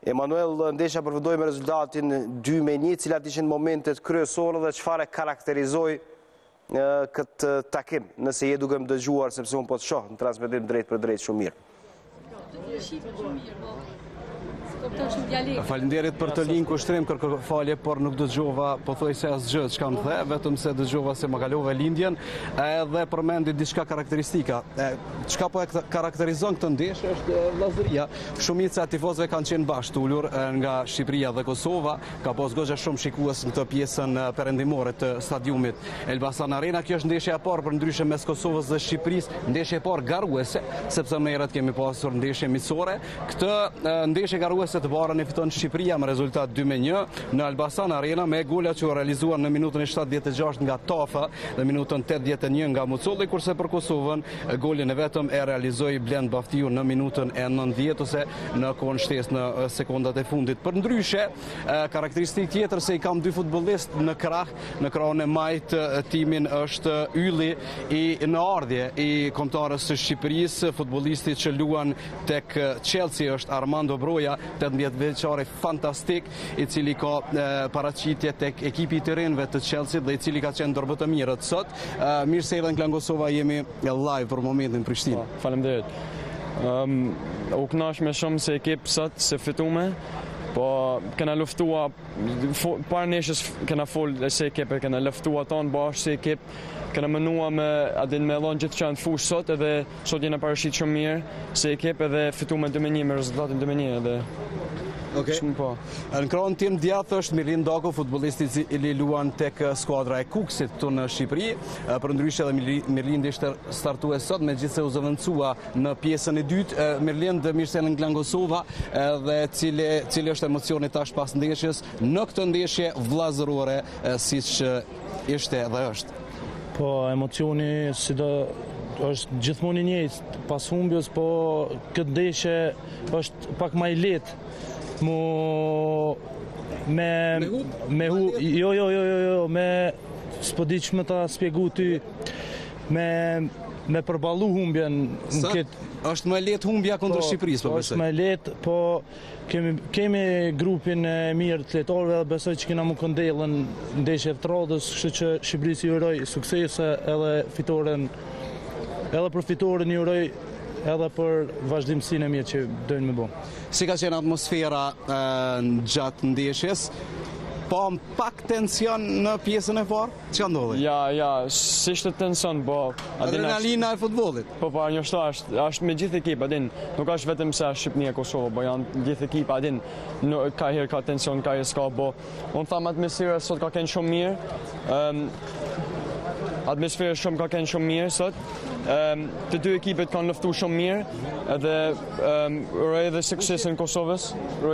Emanuel, ndeshja përfundoi me rezultatin 2-1, cilat ishin momentet kryesore dhe çfarë karakterizoi këtë takim, nëse je duke më dëgjuar, sepse unë po të shoh në transmetim drejt për drejt shumë mirë. Faleminderit për të linjë kushtrim, kërkoj falje, por nuk dëgjova pothuajse asgjë çka më the, vetëm se dëgjova se më kalove lindjen, edhe përmendi diçka karakteristika. Çka po e karakterizon këtë ndeshje është vllazëria. Shumica e tifozëve kanë qenë bashkë ulur nga Shqipëria dhe Kosova, ka pas goxha shumë shikues në këtë pjesën perëndimore të stadiumit Elbasan Arena. Kjo është ndeshja e parë për ndryshe mes Kosovës dhe Shqipërisë, ndeshja e parë garruese, sepse më herët kemi pasur ndeshje miqësore. Këtë ndeshje garruese të parën e fiton Shqipëria me rezultat 2-1 në Elbasan Arena, me golat që u realizuan në minutën e 76 nga Tafa dhe minutën 81 nga Mucolli, kurse për Kosovën golin e vetëm e realizoi Blend Baftiu në minutën e 90 ose në kohën shtesë në sekondat e fundit. Për ndryshe, karakteristikë tjetër se i kam dy futbollistë në krah, në krahun e majt timin është Ylli në ardhje i kombëtarës së Shqipërisë, futbollisti që luan tek Chelsea është Armando Broja, 18 vjeçari fantastik, i cili ka paraqitje tek ekipi i rinjve të Chelsea dhe i cili ka qenë ndër më të mirët sot. Mirë se erdhën Klan Kosova, jemi live për momentin në Prishtinë. Faleminderit. U kënaq me shumë se ekip sot se fitume, po kena luftua para neshës, kena fol se ekip, kena luftua tonë bashkë se ekip, kena menua me dhënë gjithë që në fush sot, edhe sot jena parashit shumë mirë se ekip, edhe fitume 2-1 me rezultatin 2-1 edhe shumë po. Në krahun tim djathtë është Mirlin Dako, futbollisti i cili luan tek skuadra e Kuksit këtu në Shqipëri. Përndryshe edhe Mirlin ishte startues sot, megjithëse u zëvendësua në pjesën e dytë. Mirlin dhe mirë se në Klan Kosova, dhe cili është emocioni tash pas ndeshjes në këtë ndeshje vllazërore siç ishte dhe është. Po emocioni është gjithmonë i njëjtë pas humbjes, po këtë ndeshje është pak më i lehtë. S'po di që me ta spjegu ty, me përballu humbjen. Është më lehtë humbja kundër Shqipërisë, po besoj. Është më lehtë, po kemi grupin e mirë të lojtarëve dhe besoj që kena më këndellën ndeshje të radhës, kështu që Shqipërisë i uroj suksese edhe për fitoren i uroj edhe për vazhdimsinë e mirë që dojnë me bo. Si ka qenë atmosfera gjatë ndeshjes? Po pak tension në pjesën e parë? Çka ndodhi? Ja, s'ishte tension, po adrenalina e futbollit. Po njoshta është me gjithë ekip, adin, nuk është vetëm se është Shqipëria e Kosovë, po janë gjithë ekip, adin, ka herë ka tension, ka herë s'ka, po unë tham atmosfera sot ka qenë shumë mirë. Atmosfera ka qenë shumë mirë sot. Të dy ekipet kanë luftu shumë mirë, edhe uroj edhe suksesin Kosovës,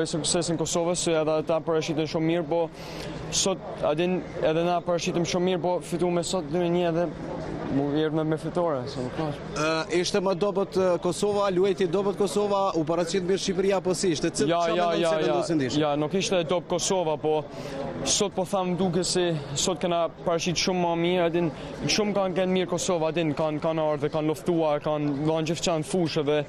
se edhe ata parashitën shumë mirë, po sot edhe na parashitëm shumë mirë, po fituam sot 2-1 edhe erdhëm me fitore. Ishte më dobët Kosova, luajti dobët Kosova, u paraqit mirë Shqipëria apo si ishte? Ja, nuk ishte dobë Kosova, po sot po tham duke se sot kena parashit shumë më mirë, shumë kanë qenë mirë Kosova, kanë ardhur, kanë luftuar, kanë dhënë gjithçka në fushë dhe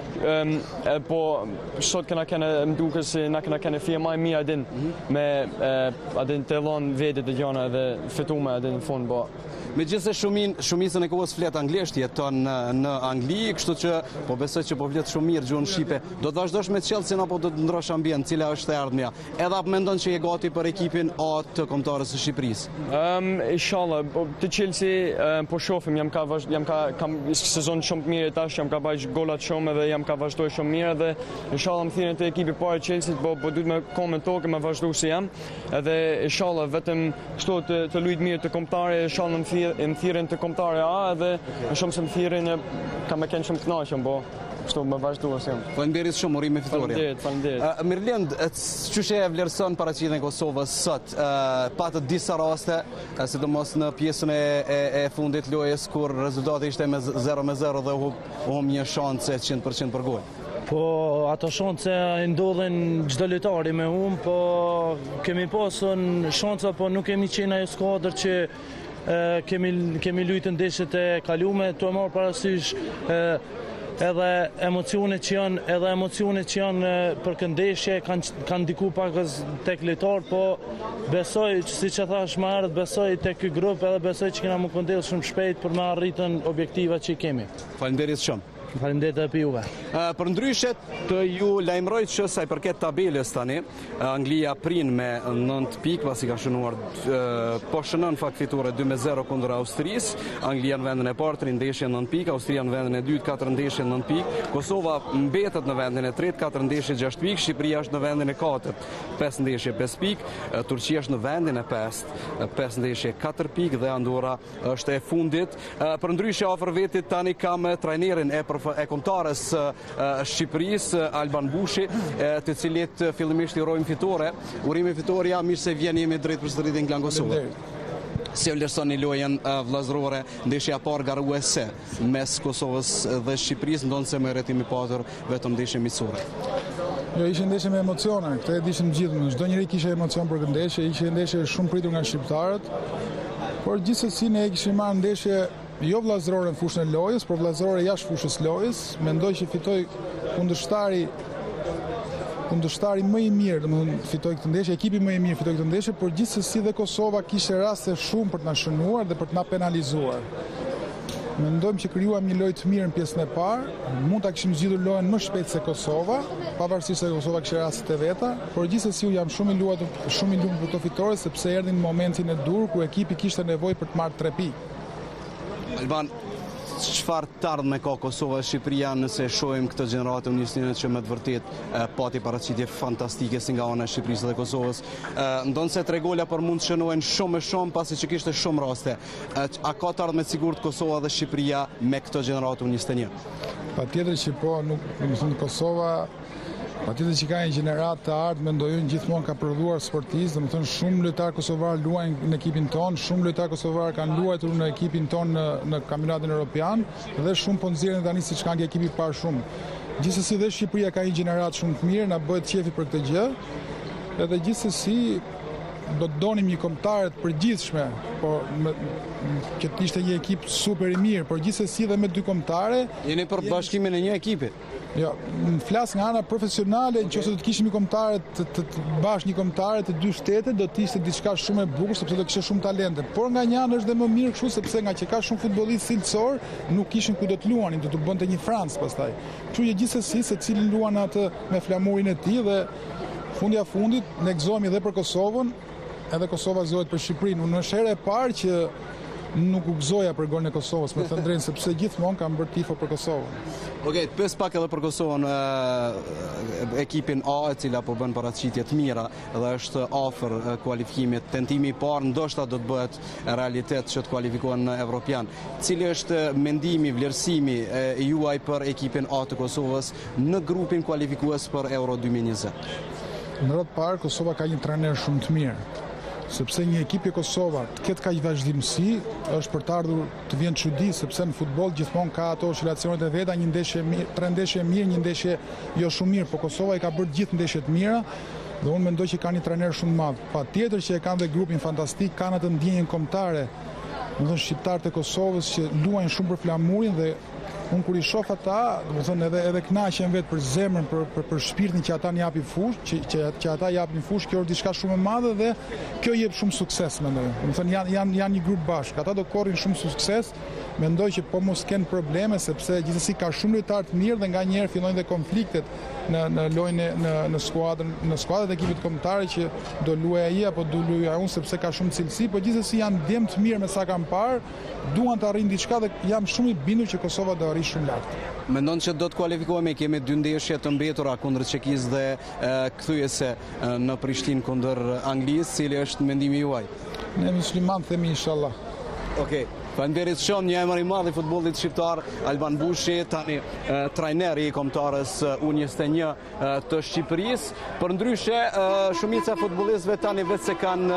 po sot më duke se na kena fije më mirë me të dhënë vetë të gjona dhe fituame në fund, po. Megjithëse shumicën e kohës flet anglisht, jeton në Angli, kështu që po besoj që po flet shumë mirë gjuhën shqipe. Do të vazhdosh me Chelsea apo do të ndrosh ambient, cila është e ardhmja? Edhe apo mendon që je gati për ekipin A të kombëtarës së Shqipërisë? Inshallah, të Chelsea po shohim, kam sezon shumë të mirë tash, jam ka bërë golat shumë dhe jam ka vazhdoj shumë mirë dhe inshallah më thirrën te ekipi parë Chelsea, po duhet me komentoke me vazhdu si jam. Edhe inshallah vetëm kështu të luajt mirë të kombëtare, inshallah më thirrën të kombëtare A edhe shumë se më thirrën kam e qenë shumë të kënaqur, po kështu më vazhdua si jam. Faleminderit shumë, urim me fitoria. Faleminderit. Mirlind, çuçi e vlerëson paraqitjen e Kosovës sot? Patë disa raste, sidomos në pjesën e fundit lojës kur rezultati ishte me 0-0 dhe humb një shanse 100% për gol. Po ato shanse ndodhen çdo lojtari me po kemi pasur shansa, po nuk kemi qenë ajo skuadër që kemi luajtur ndeshjet e kaluara, tu marr parasysh edhe emocionet që janë për këndeshje kanë ndiku pakës tek lojtar, po besoj, siç e thash më herët, besoj tek ky grup edhe besoj që kena më këndell shumë shpejt për me arritën objektivat që i kemi. Faleminderit shumë. Faleminderit edhe për juve. Për ndryshet të ju lajmëroj që sa i përket tabelës tani, Anglia prin me 9 pikë pasi ka shënuar po shënon fakt fitore 2-0 kundër Austrisë. Anglia në vendin e parë 3 ndeshje 9 pikë, Austria në vendin e dytë 4 ndeshje 9 pikë, Kosova mbetet në vendin e tretë 4 ndeshje 6 pikë, Shqipëria është në vendin e katërt 5 ndeshje 5 pikë, Turqia është në vendin e pestë 5 ndeshje 4 pikë dhe Andorra është e fundit. Për ndryshe afër vetit tani kam trajnerin e kontarës Shqipërisë, Alban Bushi, të cilit fillimisht i urojmë fitore. Urime fitoria, mirë se vjen, jemi drejt për së rritin Klan Kosovë. Si u lërsoni lojën vllazërore, ndeshja parë garuese mes Kosovës dhe Shqipërisë, ndonë se me retimi patër vetëm ndeshje miqësore. Jo, ishte ndeshje me emocione, këtë e dishim gjithë, çdo njeri kishte emocion për këtë ndeshje, ishte ndeshje shumë pritur nga shqiptarët, por gjithsesi ne kishim marrë ndeshje jo vllazërore në fushën e lojës, por vllazërore jashtë fushës lojës. Mendoj që fitoi kundërshtari më i mirë, domethënë fitoi këtë ndeshje, ekipi më i mirë fitoi këtë ndeshje, por gjithsesi dhe Kosova kishte raste shumë për të na shënuar dhe për të na penalizuar. Mendojmë që krijuam një lojë të mirë në pjesën e parë, mund ta kishim zgjidhur lojën më shpejt se Kosova, pavarësisht se Kosova kishte rastet e veta, por gjithsesi jam shumë i lumtur për këtë fitore sepse erdhi në momentin e dur ku ekipi kishte nevojë për të marrë 3 pikë. Alban, çfarë të ardhme ka Kosova e Shqipëria nëse shohim këtë gjeneratë Unisë që me të vërtet pati paraqitje fantastike si nga ana e Shqipërisë dhe Kosovës. Ndonë se 3 gola për mund të shënohen shumë e shumë pasi që kishte shumë raste. A ka të ardhme sigurt Kosova dhe Shqipëria me këtë gjeneratë Unisë? Patjetër që po, Kosova patjetër që ka një gjenerat të ardhmë, mendojnë gjithmonë ka prodhuar sportistë, domethënë shumë lojtarë kosovar luajnë në ekipin ton, shumë lojtarë kosovar kanë luajtur në ekipin ton në kampionatin evropian dhe shumë po nxjerrin tani siç ka një ekipi parë shumë. Gjithsesi dhe Shqipëria ka një gjenerat shumë të mirë, na bëhet qefi për këtë gjë. Edhe gjithsesi do të donim një kombëtare të përgjithshme, por që të ishte një ekip super i mirë, por gjithsesi edhe me 2 kombëtare. Jeni për bashkimin e një ekipi? Jo, në flas nga ana profesionale, nëse do të kishim një kombëtare të bash një kombëtare të 2 shtete, do të ishte diçka shumë e bukur sepse do kishte shumë talente. Por nga një anë është dhe më mirë kështu sepse nga që ka shumë futbollistë cilësor, nuk kishin ku do të luanin, do të bënte një Francë pastaj. Kështu që gjithsesi secili luan atë me flamurin e tij dhe fundit ne gëzohemi edhe për Kosovën, edhe Kosova gëzohet për Shqipërinë. Unë është herë e parë që nuk u gëzoja për golin e Kosovës, me të drejtën, sepse gjithmonë kam bërë tifo për Kosovën. Okej, të pyes pak edhe për Kosovën, ekipin A e cila po bën paraqitje të mira dhe është afër kualifikimit, tentimi i parë ndoshta do të bëhet realitet që të kualifikohen në Evropian. Cili është mendimi, vlerësimi juaj për ekipin A të Kosovës në grupin kualifikues për Euro 2020? Në rreth parë Kosova ka një trajner shumë të mirë. Sepse një ekip i Kosova të ketë kaq vazhdimsi, është për të ardhur të vjen çudi, sepse në futboll gjithmonë ka ato oscilacionet e veta, një ndeshje mirë, 3 ndeshje mirë, një ndeshje jo shumë mirë, por Kosova i ka bërë gjithë ndeshjet mira dhe unë mendoj që ka një trajner shumë të madh. Patjetër që e kanë dhe grupin fantastik, kanë atë ndjenjen kombëtare, domethënë shqiptarët e Kosovës që luajnë shumë për flamurin dhe unë kur i shoh ata, domethënë edhe kënaqen vetë për zemrën, për shpirtin që ata japin fush, që ata japin fush, kjo është diçka shumë e madhe dhe kjo jep shumë sukses mendoj. Domethënë janë një grup bashkë, ata do korrin shumë sukses. Mendoj që po mos kenë probleme sepse gjithsesi ka shumë lojtarë të mirë dhe nganjëherë fillojnë dhe konfliktet në lojën në skuadrat e ekipit kombëtar që do luajë ai apo do luajë unë sepse ka shumë cilësi, por gjithsesi janë djem të mirë me sa kanë parë, duan të arrijnë diçka dhe jam shumë i bindur që Kosova do arrijë shumë lart. Mendon që do të kualifikohemi, kemi 2 ndeshje të mbetura kundër Çekisë dhe kthyese në Prishtinë kundër Anglisë, cili është mendimi juaj? Ne musliman themi inshallah. Okej. Faleminderit shumë, një emër i madh i futbollit shqiptar, Alban Bushi, tani trajneri i kombëtarës U21 të Shqipërisë. Përndryshe, shumica e futbollistëve tani vetë se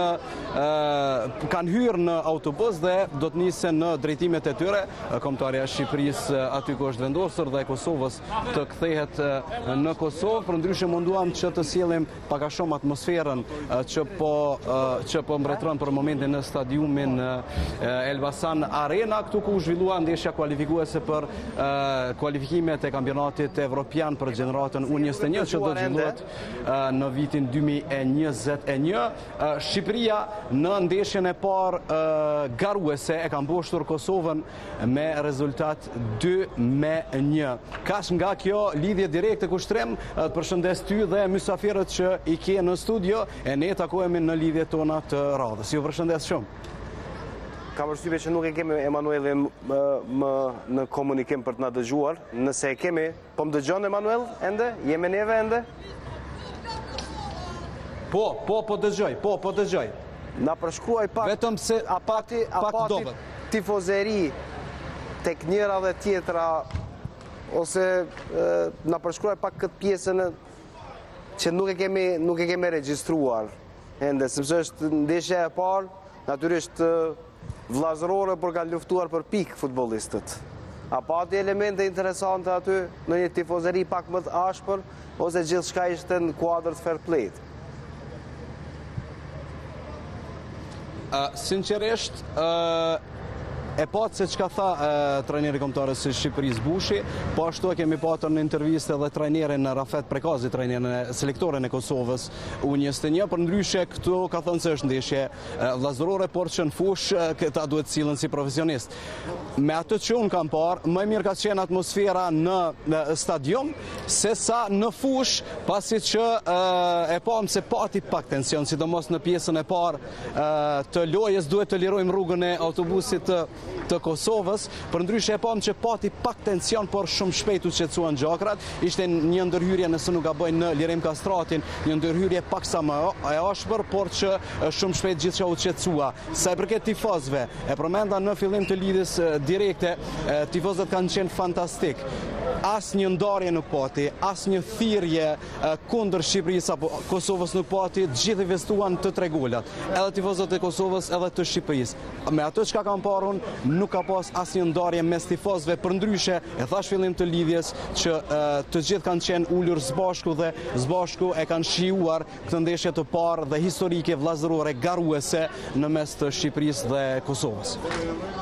kanë hyrë në autobus dhe do të nisen në drejtimet e tyre. Kombëtarja e Shqipërisë aty ku është vendosur dhe e Kosovës të kthehet në Kosovë. Përndryshe munduam që të sjellim pak a shumë atmosferën që po mbretëron për momentin në stadiumin Elbasan Arena, këtu ku u zhvillua ndeshja kualifikuese për kualifikimet e kampionatit evropian për gjeneratën U21 që do të zhvillohet në vitin 2021. Shqipëria në ndeshjen e parë garuese e ka mboshtur Kosovën me rezultat 2-1. Kash nga kjo lidhje direkte kushtrim, të përshëndes ty dhe mysafirët që i ke në studio, e ne takohemi në lidhje tona të radhës. Ju përshëndes shumë. Ka përshtypje që nuk e kemi Emanuelin më në komunikim për të na dëgjuar. Nëse e kemi, po më dëgjon Emanuel ende? Jemi neve ende? Po dëgjoj. Na përshkruaj pak. Vetëm se pak dobët. Tifozeri tek njëra dhe tjetra, ose na përshkruaj pak këtë pjesën që nuk e kemi regjistruar ende, sepse është ndeshja e parë, natyrisht vllazërore, por kanë luftuar për pikë futbollistët. A pati elemente interesante aty në një tifozeri pak më të ashpër, ose gjithçka ishte në kuadër të fair play? Sinqerisht, e patë se çka tha trajneri kombëtarës së Shqipërisë Bushi, po ashtu e kemi patur në intervistë edhe trajnerin Rafet Prekazi, trajnerin e selektorin e Kosovës U21, për ndryshe këtu ka thënë se është ndeshje vllazërore, por që në fush këta duhet cilën si profesionist. Me atë që unë kam parë, më mirë ka qenë atmosfera në stadium, se sa në fush, pasi që e pam se pati pak tension, sidomos në pjesën e parë të lojës, duhet të lirojmë rrugën e autobusit të Kosovës, për ndryshe e pam që pati pak tension, por shumë shpejt u qetësuan gjakrat. Ishte një ndërhyrje, nëse nuk gabojnë, në Lirim Kastratin, një ndërhyrje paksa më e ashpër, por që shumë shpejt gjithçka u qetësua. Sa i përket tifozëve, e përmenda në fillim të lidhjes direkte, tifozët kanë qenë fantastik. As një ndarje nuk pati, as një thirrje kundër Shqipërisë apo Kosovës nuk pati, gjithë investuan të tre golat, edhe tifozët e Kosovës edhe të Shqipërisë. Me ato çka kam parë unë, nuk ka pas asnjë ndarje mes tifozëve, përndryshe e thash fillim të lidhjes që të gjithë kanë qenë ulur zbashku dhe zbashku e kanë shijuar këtë ndeshje të parë dhe historike vllazërore garuese në mes të Shqipërisë dhe Kosovës.